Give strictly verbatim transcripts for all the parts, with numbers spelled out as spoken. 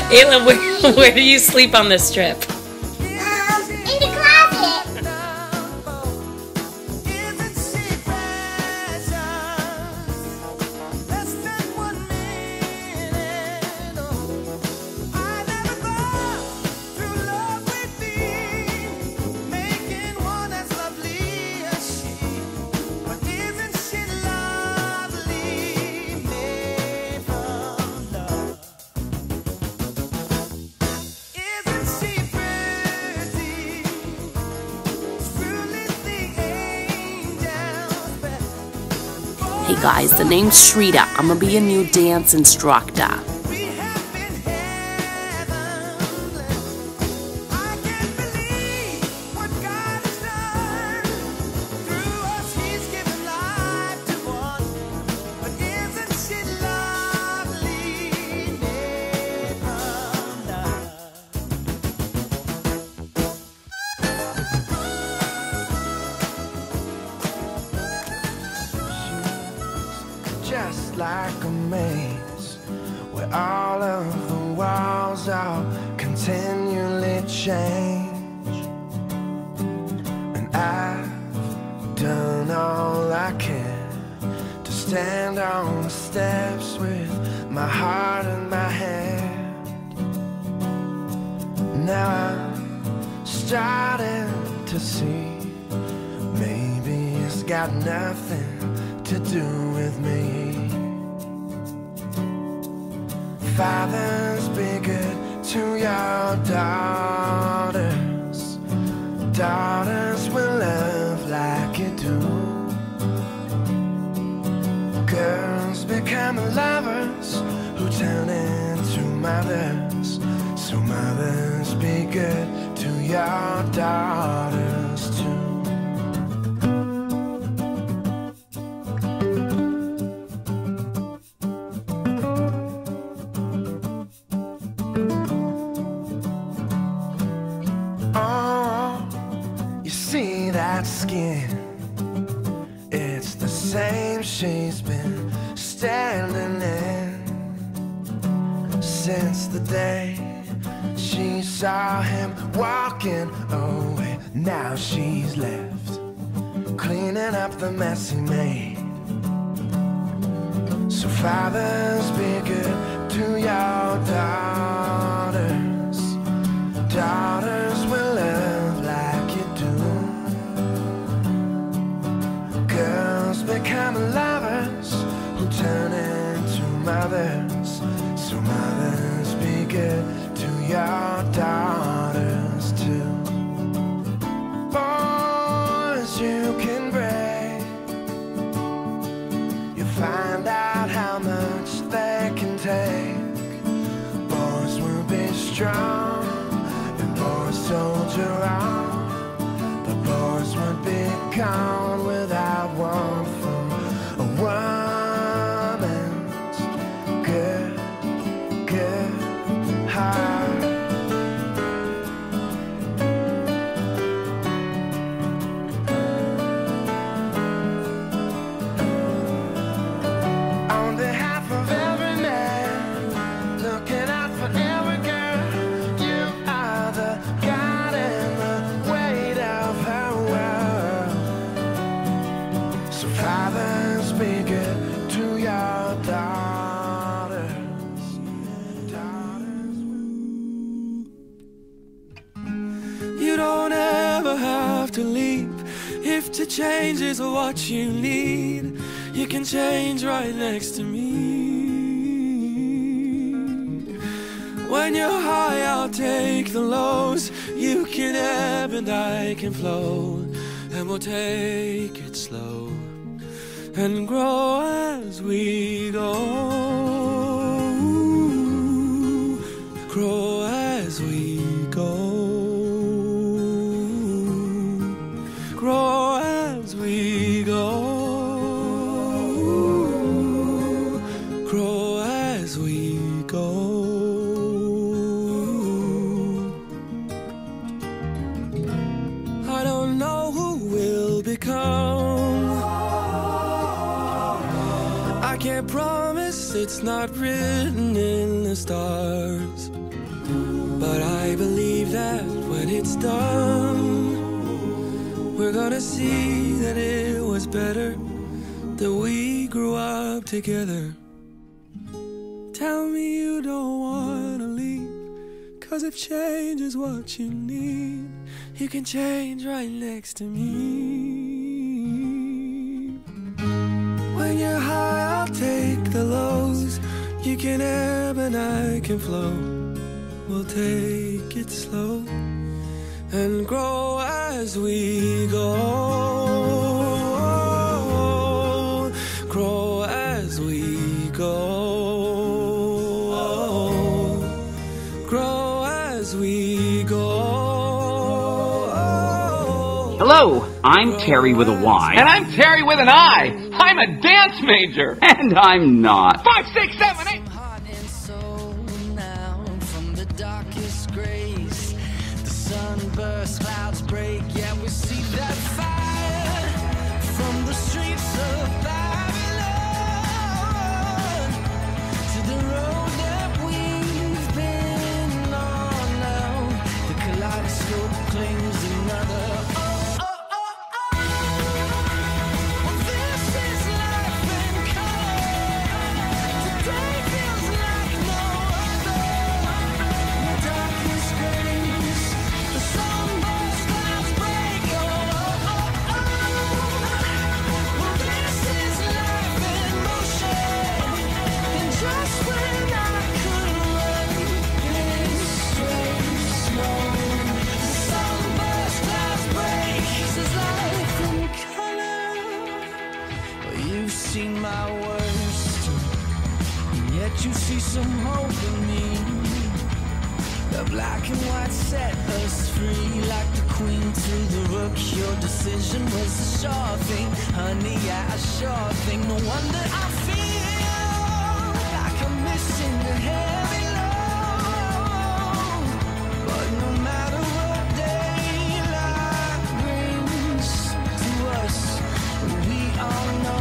Ayla, where, where do you sleep on this trip? Um, in the closet. Hey guys, the name's Shrita. I'm gonna be your new dance instructor. Just like a maze, where all of the walls are continually change. And I've done all I can to stand on the steps with my heart in my hand. Now I'm starting to see maybe it's got nothing to do with me. Fathers, be good to your daughters. Daughters will love like you do. Girls become lovers who turn into mothers. So mothers, be good to your daughters too. See that skin, it's the same she's been standing in since the day she saw him walking away. Now she's left cleaning up the mess he made. So fathers, be good to your daughters. Daughters will love like you do. Girls become lovers who turn into mothers. So mothers, be good to your daughters too. Boys, you can break. You find out how much they can take. Boys will be strong, and boys soldier on. The boys would be gone without one from a woman's good, good heart. On behalf of every man, looking out for every girl, you are the God and the weight of her world. So fathers, be good to your daughters. Daughters. You don't ever have to leap if to change is what you need. You can change right next to me. When you're high, I'll take the lows. You can ebb and I can flow, and we'll take it slow and grow as we go. Grow as we go. Grow as we go. Grow as we go. I don't know who will become. I can't promise, it's not written in the stars. that when it's done, we're gonna see that it was better that we grew up together. Tell me you don't wanna leave, 'cause if change is what you need, you can change right next to me. When you're high, I'll take the lows. You can ebb and I can flow. We'll take it slow and grow as we go. Grow as we go. Grow as we go. Hello, I'm Terry with a Y. And I'm Terry with an I. I'm a dance major. And I'm not. Five, six, seven, eight. Heart and soul now from the darkest grace. The sunburst, clouds break. Yeah, we see that fire from the streets of Babylon to the road that we've been on now. The kaleidoscope claims another. Seen my worst, and yet you see some hope in me. The black and white set us free, like the queen to the rook. Your decision was a sure thing, honey, yeah, a sure thing. No wonder I feel like I'm missing the heavy load. But no matter what daylight brings to us, we all know.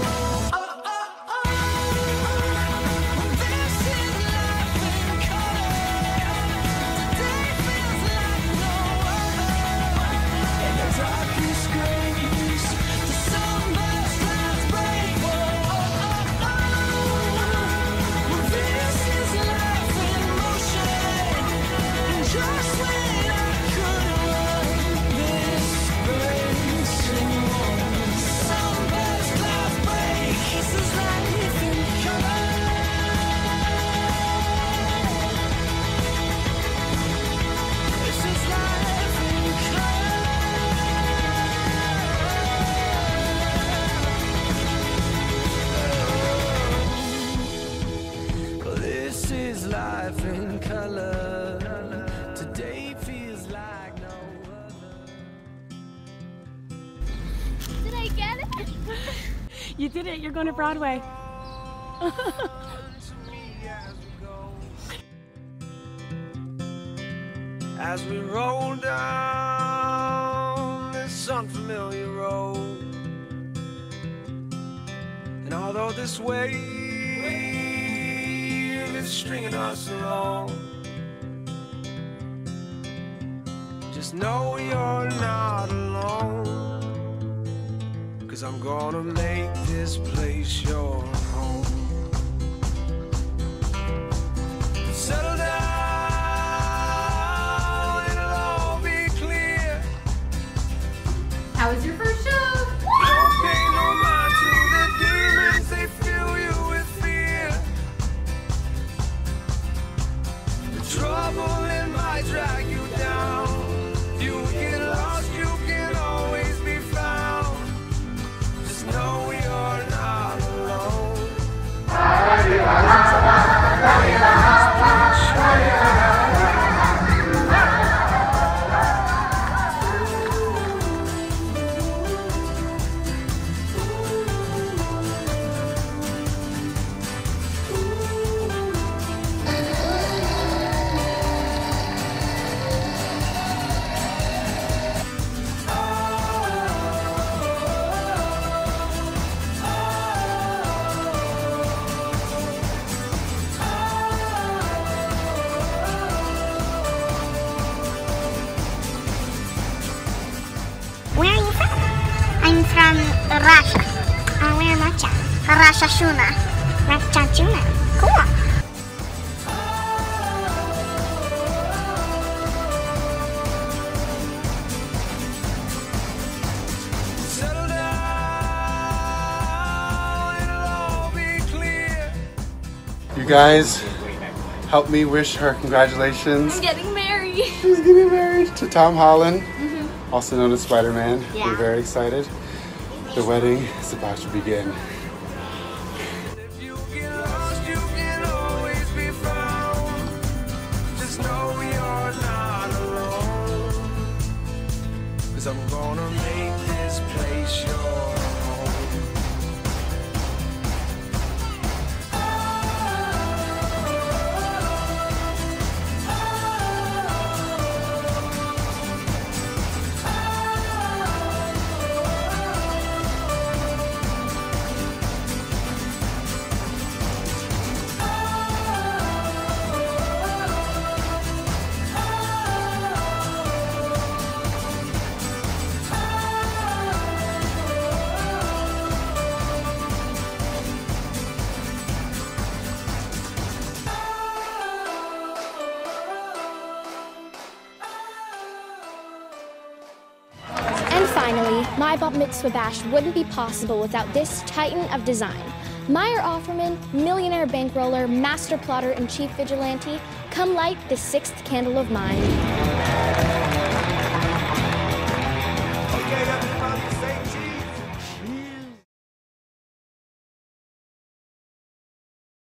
Life in color. Today feels like no other. Did I get it? You did it. You're going to Broadway. As we roll down this unfamiliar road, and although this wave is stringing us along, just know you're not alone, 'cause I'm gonna make this place your home. Settle down, it'll all be clear. How was your first show? Don't pay no mind to the demons, they fill you with fear. The trouble it might drag you down. If you get lost, you can always be found. Just know you're not alone. Where are you from? I'm from Russia. Uh, where in Russia? Russia Shuna. Russia Shuna. Cool. You guys help me wish her congratulations. I'm getting married. She's getting married to Tom Holland, Mm-hmm. also known as Spider-Man. Yeah. We're very excited. The wedding is about to begin. I'm gonna make this place your home. And finally, my Bat Mitzvah bash wouldn't be possible without this titan of design. Meyer Offerman, millionaire bankroller, master plotter, and chief vigilante, come light the sixth candle of mine.